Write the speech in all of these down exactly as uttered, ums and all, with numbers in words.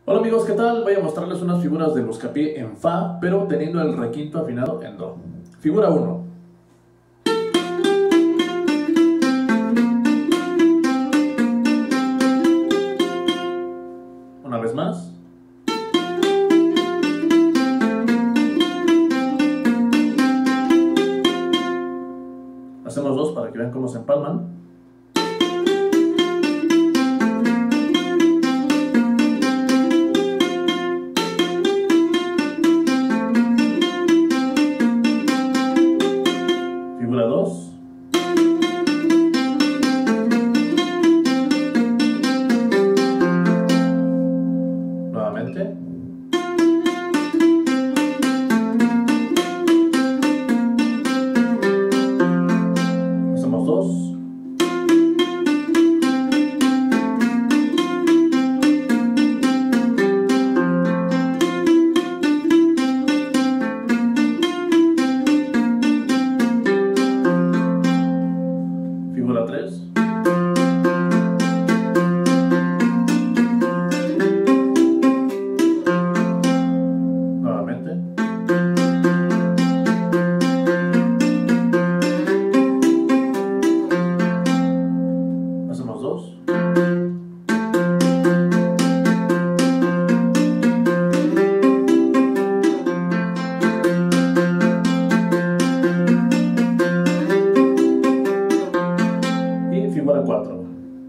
Hola amigos, ¿qué tal? Voy a mostrarles unas figuras de buscapié en Fa, pero teniendo el requinto afinado en Do. Figura uno. Una vez más. Hacemos dos para que vean cómo se empalman. Figura dos. Nuevamente. Hacemos dos. Figura tres. Nuevamente. Hacemos dos. Y figura cuatro.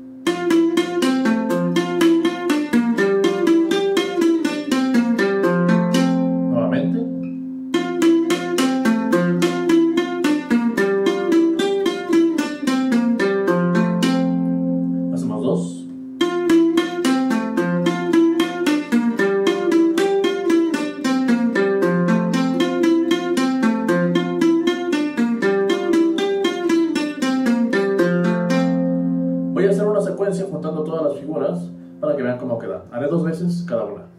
Nuevamente. Hacemos dos. Voy a hacer una secuencia juntando todas las figuras para que vean cómo queda. Haré dos veces cada una.